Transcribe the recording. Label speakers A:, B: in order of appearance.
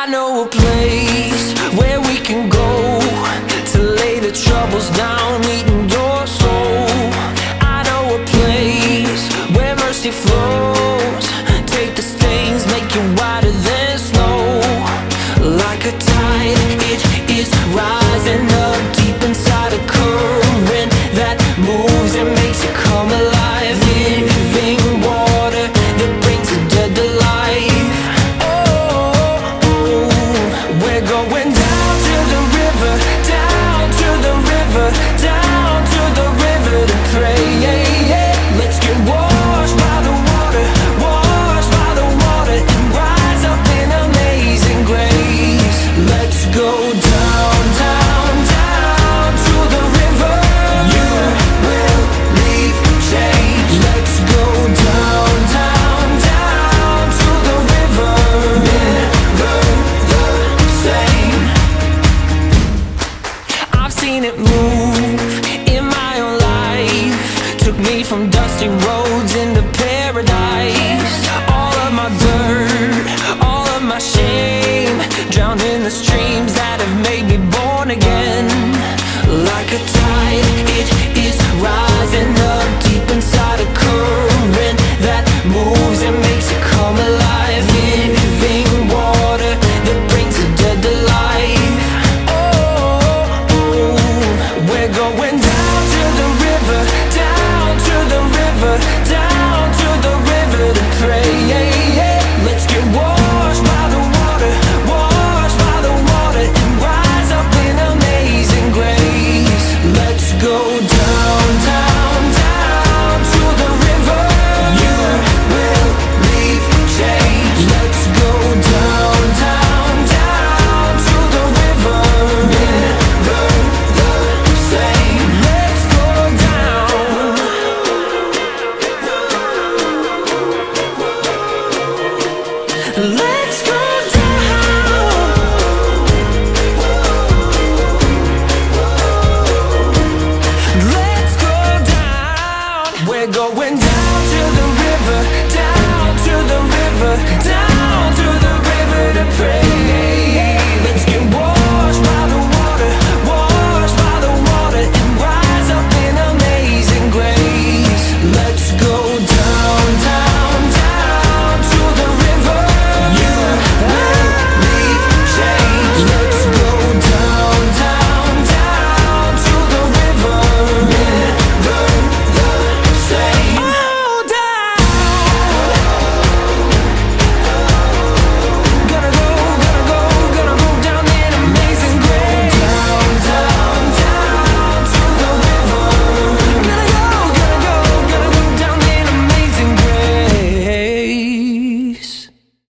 A: I know a place where we can go to lay the troubles down, eating your soul. I know a place where mercy flows. Take the stains, make you whiter than snow. Like a tide, it is rising up deep inside a current that moves and makes you come alive. Living water that brings the dead to life. Oh, we're going down to the river, down to the river, down to the river to pray. Let's get washed by the water, washed by the water, and rise up in amazing grace. Let's go down, down, down to the river. You will leave change. Let's go down, down, down to the river. Never the same. I've seen it move in my own life. Took me from dusty roads into paradise. All of my dirt, all of my shame, drowned in the streams that have made me born again. Like a tide,